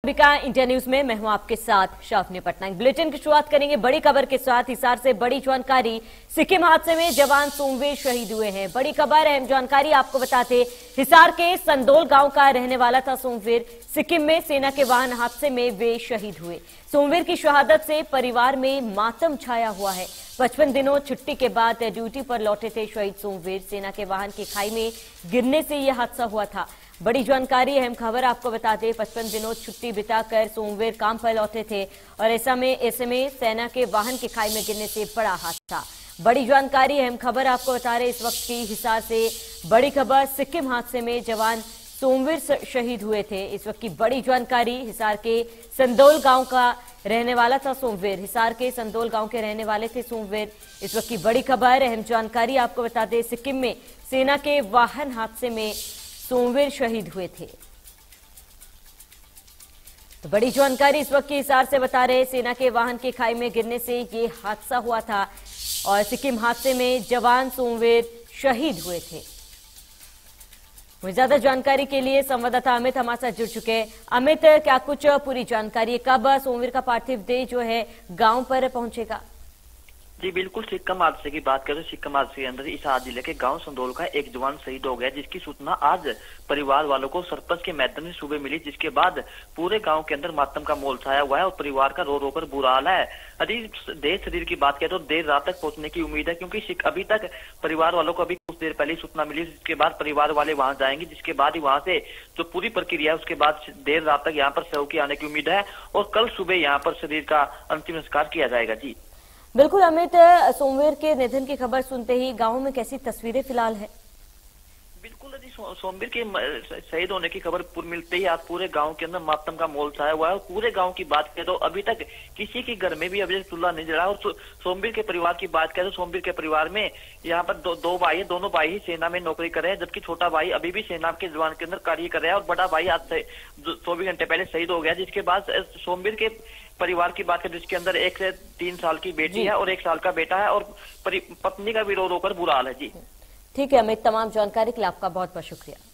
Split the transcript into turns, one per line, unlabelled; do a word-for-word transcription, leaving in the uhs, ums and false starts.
का India news में मैं हूं आपके साथ शाफनी पटनायक। बुलेटिन की शुरुआत करेंगे बड़ी खबर के साथ। हिसार से बड़ी जानकारी, सिक्किम हादसे में जवान सोमवीर शहीद हुए हैं। बड़ी खबर, अहम जानकारी आपको बताते, हिसार के संदोल गांव का रहने वाला था सोमवीर। सिक्किम में सेना के वाहन हादसे में वे शहीद हुए। सोमवीर की शहादत से परिवार में मातम छाया हुआ है। पचपन दिनों छुट्टी के बाद ड्यूटी पर लौटे थे शहीद सोमवीर। सेना के वाहन की खाई में गिरने से यह हादसा हुआ था। बड़ी जानकारी, अहम खबर आपको बता दें, पचपन दिनों छुट्टी बिताकर सोमवीर काम पर लौटे थे और ऐसा में ऐसे में सेना के वाहन की खाई में गिरने से बड़ा हादसा। बड़ी जानकारी, अहम खबर आपको बता रहे इस वक्त की हिसार से बड़ी खबर, सिक्किम हादसे में जवान सोमवीर शहीद हुए थे। इस वक्त की बड़ी जानकारी, हिसार के संदोल गांव का रहने वाला था सोमवीर। हिसार के संदोल गांव के रहने वाले थे सोमवीर। इस वक्त की बड़ी खबर, अहम जानकारी आपको बता दें, सिक्किम में सेना के वाहन हादसे में सोमवीर शहीद हुए थे। तो बड़ी जानकारी इस वक्त की हिसार से बता रहे, सेना के वाहन के खाई में गिरने से ये हादसा हुआ था और सिक्किम हादसे में जवान सोमवीर शहीद हुए थे। ज्यादा जानकारी के लिए संवाददाता अमित हमारे साथ जुड़ चुके हैं। अमित, क्या कुछ पूरी जानकारी है, कब सोमवीर का पार्थिव देह जो है गांव पर पहुंचेगा?
जी बिल्कुल, सिक्किम हादसे की बात करें, सिक्किम हादसे के अंदर हिसार जिले के गांव संदोल का एक जवान शहीद हो गया, जिसकी सूचना आज परिवार वालों को सरपंच के मैदान में सुबह मिली, जिसके बाद पूरे गांव के अंदर मातम का माहौल छाया हुआ है और परिवार का रो रो कर बुरा हाल है। यदि देह शरीर की बात करें तो देर रात तक पहुंचने की उम्मीद है, क्योंकि अभी तक परिवार वालों को अभी कुछ देर पहले सूचना मिली, जिसके बाद परिवार वाले वहां जाएंगे, जिसके बाद ही वहां से जो पूरी प्रक्रिया है उसके बाद देर रात तक यहाँ पर शव की आने की उम्मीद है और कल सुबह यहाँ पर शरीर का अंतिम संस्कार किया जाएगा। जी
बिल्कुल अमित, सोमवीर के निधन की खबर सुनते ही गांव में कैसी तस्वीरें फिलहाल है?
बिल्कुल जी, सो, सोमवीर के शहीद होने की खबर मिलते ही आज पूरे गांव के अंदर मातम का माहौल छाया हुआ है और पूरे गांव की बात करें तो अभी तक किसी के घर में भी अभी तक चूल्हा नहीं जला। और सो, सोमवीर के परिवार की बात करें तो सोमवीर के परिवार में यहाँ पर दो, दो भाई है, दोनों भाई ही सेना में नौकरी कर रहे हैं, जबकि छोटा भाई अभी भी सेना के जवान के अंदर कार्य कर रहा है और बड़ा भाई आज से चौबीस घंटे पहले शहीद हो गया। जिसके बाद सोमवीर के परिवार की बात करें जिसके अंदर एक से तीन साल की बेटी है और एक साल का बेटा है और पत्नी का भी रो रो कर बुरा हाल है। जी
ठीक है अमित, तमाम जानकारी के लिए आपका बहुत बहुत शुक्रिया।